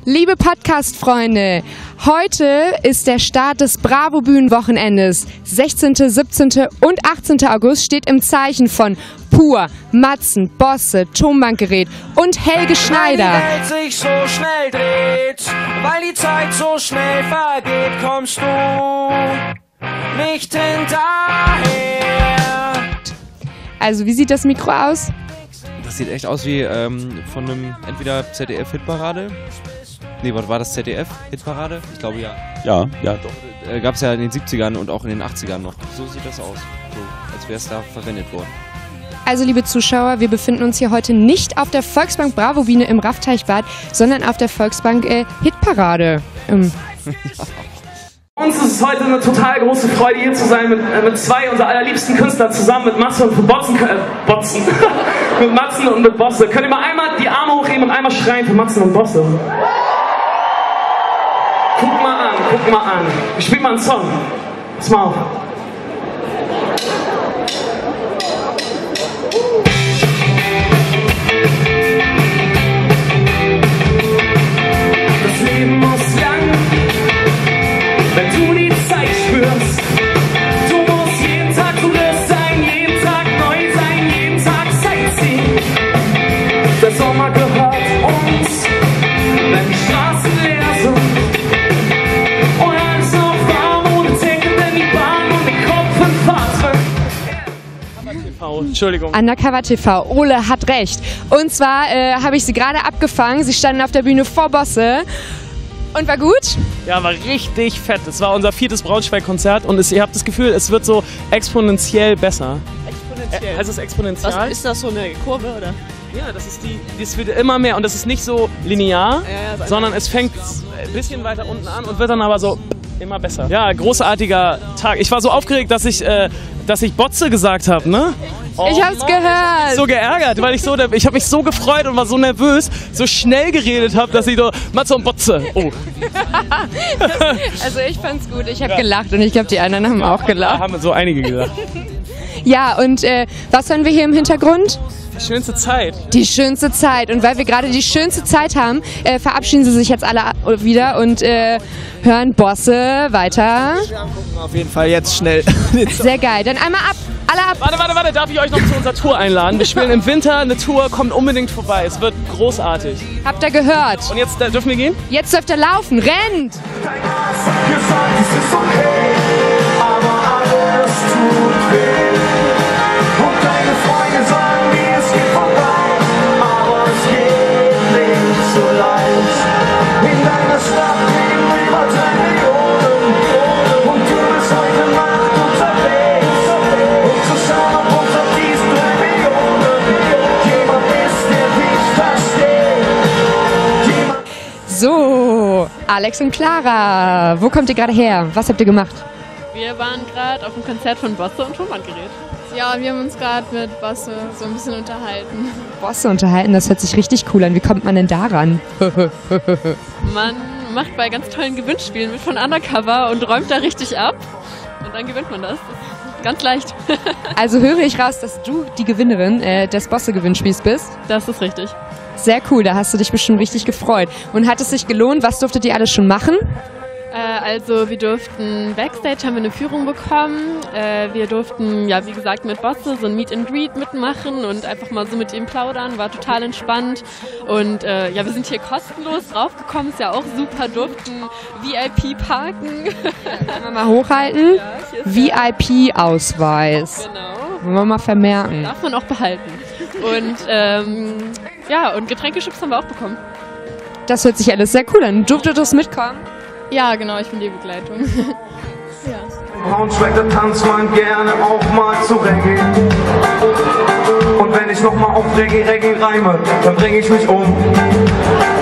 Liebe Podcast-Freunde, heute ist der Start des Bravo-Bühnen-Wochenendes. 16., 17. und 18. August steht im Zeichen von Pur, Matzen, Bosse, Tonbandgerät und Helge Schneider. Weil die Welt sich so schnell dreht, weil die Zeit so schnell vergeht, kommst du nicht hinterher. Also, wie sieht das Mikro aus? Das sieht echt aus wie von einem entweder ZDF-Hitparade. Nee, was war das, ZDF-Hitparade? Ich glaube ja. Ja, doch. Gab es ja in den 70ern und auch in den 80ern noch. So sieht das aus. So, als wäre es da verwendet worden. Also, liebe Zuschauer, wir befinden uns hier heute nicht auf der Volksbank Bravo-Bühne im Raffteichbad, sondern auf der Volksbank Hitparade. Uns ist es heute eine total große Freude, hier zu sein mit zwei unserer allerliebsten Künstler zusammen, mit Matze und Botzen. Mit Matzen und mit Bosse. Könnt ihr mal einmal die Arme hochheben und einmal schreien für Matzen und Bosse? Guck mal an. Ich spiele mal einen Song. Pass mal auf. Das Leben muss lang, wenn du die Zeit spürst. Du musst jeden Tag Tourist sein, jeden Tag neu sein, jeden Tag Sightseeing. Der Sommer gehört uns, wenn die Straßen leer sind. Und alles noch warm ohne Ticket in die Bahn und den Kopf im Fahrzeug. Entschuldigung. Undercover TV, Ole hat recht. Und zwar habe ich sie gerade abgefangen. Sie standen auf der Bühne vor Bosse. Und war gut? Ja, war richtig fett. Es war unser 4. Braunschweig-Konzert und ihr habt das Gefühl, es wird so exponentiell besser. Exponentiell? Also es ist exponentiell. Was, ist das so eine Kurve, oder? Ja, das wird immer mehr und das ist nicht so linear, sondern es fängt ein bisschen weiter unten an und wird dann aber so immer besser. Ja, großartiger Tag. Ich war so aufgeregt, dass ich Botze gesagt habe, ne? Oh, ich hab's gehört. Ich hab mich so geärgert, weil ich habe mich so gefreut und war so nervös, so schnell geredet habe, dass ich so Matze und Botze. Oh. Also ich fand's gut. Ich habe gelacht und ich glaube, die anderen haben auch gelacht. Da haben so einige gelacht. Ja, und was hören wir hier im Hintergrund? Die schönste Zeit. Die schönste Zeit. Und weil wir gerade die schönste Zeit haben, verabschieden sie sich jetzt alle wieder und hören Bosse weiter. Wir angucken auf jeden Fall jetzt schnell. Sehr geil. Dann einmal ab. Alle ab. Warte. Darf ich euch noch zu unserer Tour einladen? Wir spielen im Winter eine Tour, kommt unbedingt vorbei. Es wird großartig. Habt ihr gehört? Und jetzt dürfen wir gehen? Jetzt dürft ihr laufen. Rennt! Dein Arzt hat gesagt, es ist okay, aber alles tut weh. Und deine Freunde sagen mir, es geht vorbei, aber es geht nicht so leicht. In deiner Stadt leben über 3 Millionen und du bist heute Nacht unterwegs. Und zusammen unter diesen 3 Millionen jemand ist, der dich versteht. So, Alex und Clara, wo kommt ihr gerade her? Was habt ihr gemacht? Wir waren gerade auf dem Konzert von Bosse und Tonbandgerät. Ja, wir haben uns gerade mit Bosse so ein bisschen unterhalten. Bosse unterhalten, das hört sich richtig cool an. Wie kommt man denn daran? Man macht bei ganz tollen Gewinnspielen mit von Undercover und räumt da richtig ab. Und dann gewinnt man das. Das ist ganz leicht. Also höre ich raus, dass du die Gewinnerin des Bosse-Gewinnspiels bist? Das ist richtig. Sehr cool, da hast du dich bestimmt richtig gefreut. Und hat es sich gelohnt? Was durftet ihr alles schon machen? Also wir durften Backstage, haben wir eine Führung bekommen. Wir durften, ja wie gesagt, mit Bosse so ein Meet and Greet mitmachen und einfach mal so mit ihm plaudern. War total entspannt. Und ja, wir sind hier kostenlos draufgekommen, ist ja auch super, durften VIP parken. Wollen wir mal hochhalten? Ja, VIP-Ausweis. genau. Wollen wir mal vermerken. Darf man auch behalten. Und ja, und Getränkeschubs haben wir auch bekommen. Das hört sich alles sehr cool an. Durftet ihr mitkommen? Ja, genau, ich bin die Begleitung. Braunschweig, da tanzt man gerne auch mal zu Reggae. Und wenn ich nochmal auf Reggae reime, dann bring ich mich um.